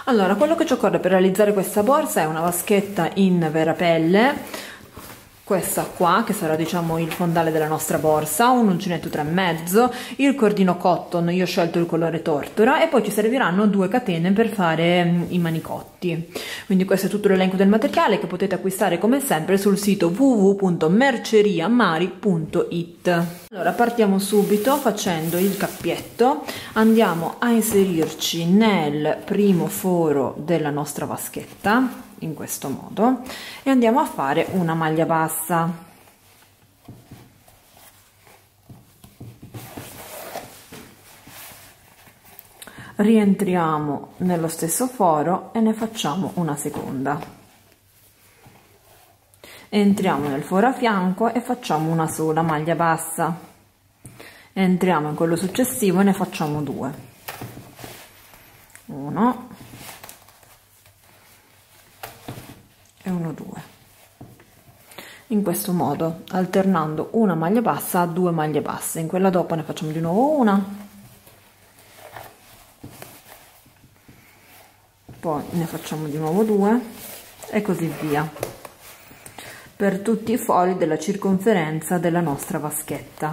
Allora, quello che ci occorre per realizzare questa borsa è una vaschetta in vera pelle, questa qua che sarà diciamo il fondale della nostra borsa, un uncinetto 3,5, il cordino cotton, io ho scelto il colore tortora, e poi ci serviranno 2 catene per fare i manicotti. Quindi questo è tutto l'elenco del materiale che potete acquistare come sempre sul sito www.merceriamari.it. Allora, partiamo subito facendo il cappietto. Andiamo a inserirci nel primo foro della nostra vaschetta in questo modo e andiamo a fare una maglia bassa. Rientriamo nello stesso foro e ne facciamo una seconda. Entriamo nel foro a fianco e facciamo una sola maglia bassa. Entriamo in quello successivo e ne facciamo 2. 1 e 1, 2, in questo modo, alternando una maglia bassa a 2 maglie basse. In quella dopo ne facciamo di nuovo una, poi ne facciamo di nuovo 2 e così via per tutti i fori della circonferenza della nostra vaschetta.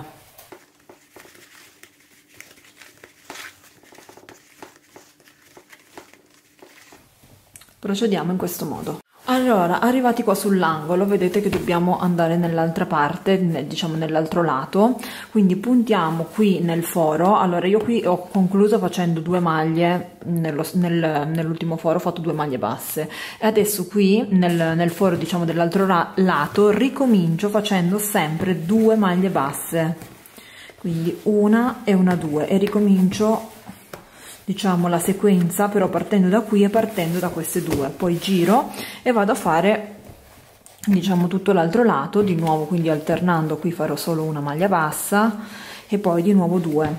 Procediamo in questo modo. Allora, arrivati qua sull'angolo, vedete che dobbiamo andare nell'altra parte, diciamo nell'altro lato, quindi puntiamo qui nel foro. Allora, io qui ho concluso facendo 2 maglie, nell'ultimo foro ho fatto 2 maglie basse, e adesso qui nel foro, diciamo, dell'altro lato, ricomincio facendo sempre 2 maglie basse, quindi una e una 2, e ricomincio, diciamo, la sequenza, però partendo da qui e partendo da queste 2, poi giro e vado a fare, diciamo, tutto l'altro lato di nuovo, quindi alternando. Qui farò solo una maglia bassa e poi di nuovo 2.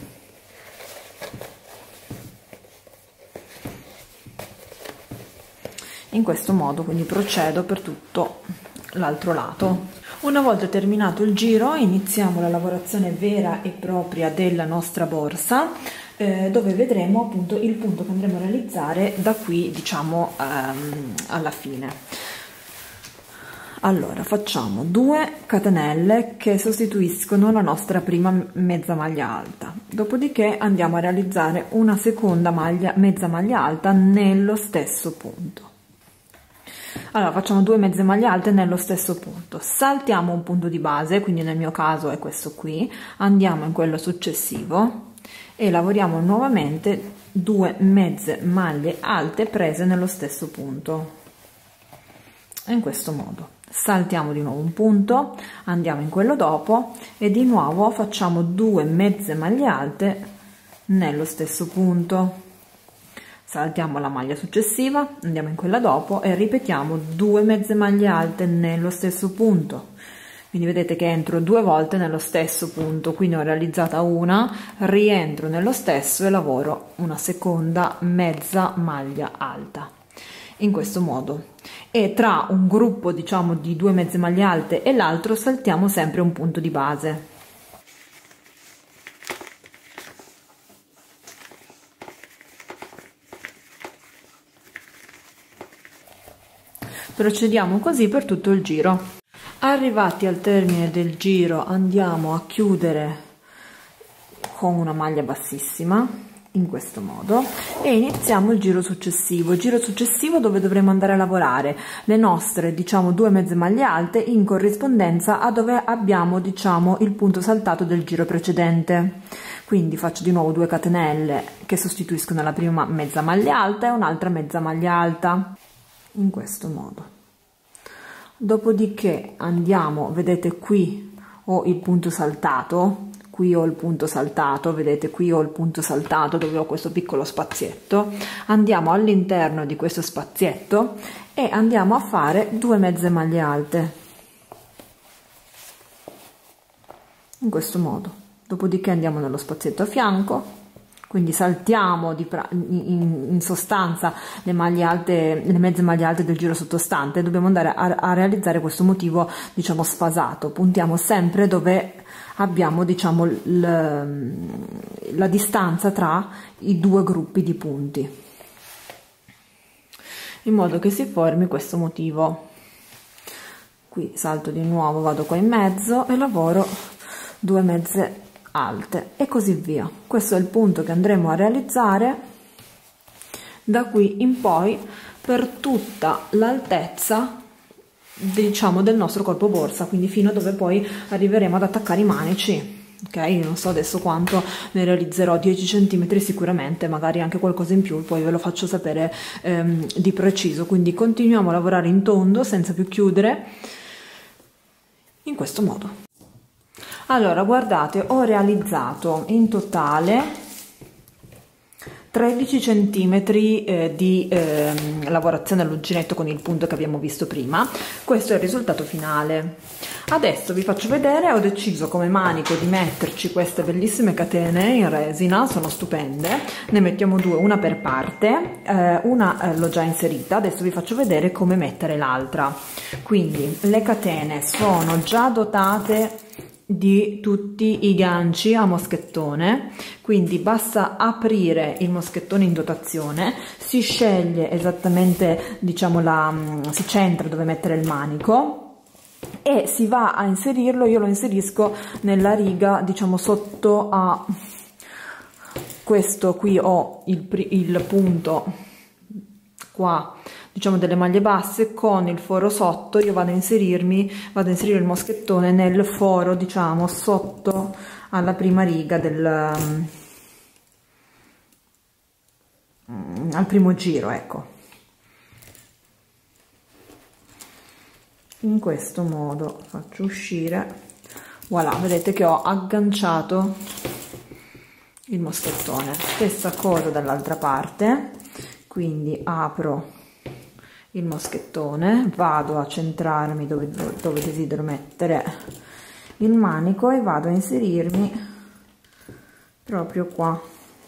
In questo modo, quindi procedo per tutto l'altro lato. Una volta terminato il giro, iniziamo la lavorazione vera e propria della nostra borsa, dove vedremo appunto il punto che andremo a realizzare da qui, diciamo, alla fine. Allora, facciamo 2 catenelle che sostituiscono la nostra prima mezza maglia alta, dopodiché andiamo a realizzare una seconda mezza maglia alta nello stesso punto. Allora, facciamo 2 mezze maglie alte nello stesso punto, saltiamo un punto di base, quindi nel mio caso è questo qui, andiamo in quello successivo e lavoriamo nuovamente 2 mezze maglie alte prese nello stesso punto. In questo modo saltiamo di nuovo un punto, andiamo in quello dopo e di nuovo facciamo 2 mezze maglie alte nello stesso punto. Saltiamo la maglia successiva, andiamo in quella dopo e ripetiamo 2 mezze maglie alte nello stesso punto. Quindi vedete che entro 2 volte nello stesso punto, quindi ho realizzata una, rientro nello stesso e lavoro una seconda mezza maglia alta in questo modo, e tra un gruppo, diciamo, di 2 mezze maglie alte e l'altro saltiamo sempre un punto di base. Procediamo così per tutto il giro. Arrivati al termine del giro andiamo a chiudere con una maglia bassissima in questo modo e iniziamo il giro successivo dove dovremo andare a lavorare le nostre, diciamo, 2 mezze maglie alte in corrispondenza a dove abbiamo, diciamo, il punto saltato del giro precedente. Quindi faccio di nuovo 2 catenelle che sostituiscono la prima mezza maglia alta e un'altra mezza maglia alta in questo modo. Dopodiché andiamo, vedete qui ho il punto saltato, qui ho il punto saltato, vedete qui ho il punto saltato dove ho questo piccolo spazietto, andiamo all'interno di questo spazietto e andiamo a fare 2 mezze maglie alte in questo modo. Dopodiché andiamo nello spazietto a fianco, quindi saltiamo in sostanza le maglie alte, le mezze maglie alte del giro sottostante. Dobbiamo andare a realizzare questo motivo, diciamo, sfasato. Puntiamo sempre dove abbiamo, diciamo, la distanza tra i 2 gruppi di punti. in modo che si formi questo motivo. Qui salto di nuovo, vado qua in mezzo e lavoro 2 mezze alte e così via. Questo è il punto che andremo a realizzare da qui in poi per tutta l'altezza, diciamo, del nostro corpo borsa, quindi fino a dove poi arriveremo ad attaccare i manici. Ok, non so adesso quanto ne realizzerò, 10 cm sicuramente, magari anche qualcosa in più, poi ve lo faccio sapere di preciso. Quindi continuiamo a lavorare in tondo senza più chiudere, in questo modo. Allora, guardate, ho realizzato in totale 13 cm di lavorazione all'uncinetto con il punto che abbiamo visto prima. Questo è il risultato finale. Adesso vi faccio vedere, ho deciso come manico di metterci queste bellissime catene in resina, sono stupende, ne mettiamo 2, una per parte, una l'ho già inserita, adesso vi faccio vedere come mettere l'altra. Quindi le catene sono già dotate di tutti i ganci a moschettone, quindi basta aprire il moschettone in dotazione, si sceglie esattamente, diciamo, si centra dove mettere il manico e si va a inserirlo. Io lo inserisco nella riga, diciamo, sotto a questo qui ho il punto qua, diciamo, delle maglie basse con il foro sotto. Io vado a inserire il moschettone nel foro, diciamo, sotto alla prima riga al primo giro, ecco. In questo modo faccio uscire, voilà, vedete che ho agganciato il moschettone. Stessa cosa dall'altra parte, quindi apro il moschettone, vado a centrarmi dove desidero mettere il manico e vado a inserirmi proprio qua.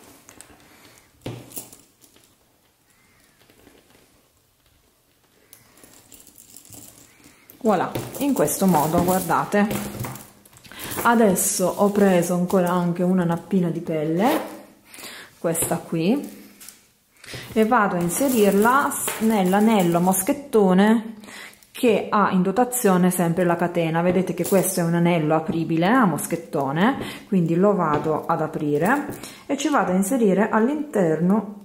Voilà, in questo modo, guardate. Adesso ho preso ancora anche una nappina di pelle, questa qui, e vado a inserirla nell'anello moschettone che ha in dotazione sempre la catena. Vedete che questo è un anello apribile a moschettone, quindi lo vado ad aprire e ci vado a inserire all'interno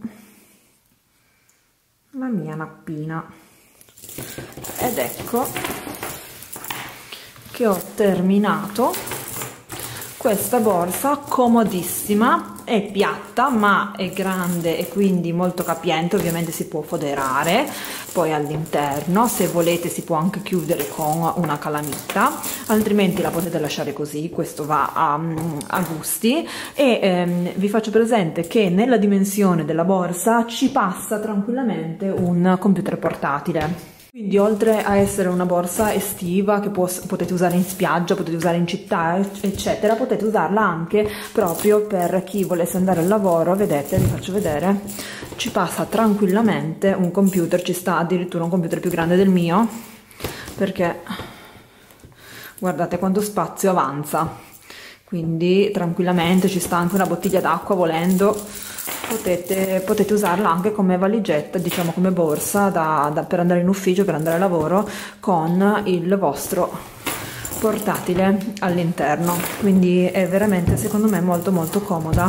la mia nappina, ed ecco che ho terminato questa borsa comodissima. È piatta ma è grande e quindi molto capiente. Ovviamente si può foderare poi all'interno, se volete si può anche chiudere con una calamita, altrimenti la potete lasciare così, questo va a gusti. E vi faccio presente che nella dimensione della borsa ci passa tranquillamente un computer portatile. Quindi oltre a essere una borsa estiva che potete usare in spiaggia, potete usare in città, eccetera, potete usarla anche proprio per chi volesse andare al lavoro. Vedete, vi faccio vedere, ci passa tranquillamente un computer, ci sta addirittura un computer più grande del mio, perché guardate quanto spazio avanza, quindi tranquillamente ci sta anche una bottiglia d'acqua volendo. Potete usarla anche come valigetta, diciamo come borsa per andare in ufficio, per andare a lavoro con il vostro portatile all'interno. Quindi è veramente, secondo me, molto molto comoda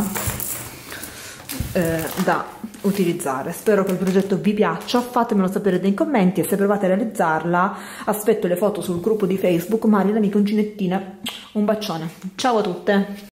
da utilizzare. Spero che il progetto vi piaccia, fatemelo sapere nei commenti e se provate a realizzarla aspetto le foto sul gruppo di Facebook Mari l'amica uncinettina. Un bacione, ciao a tutte!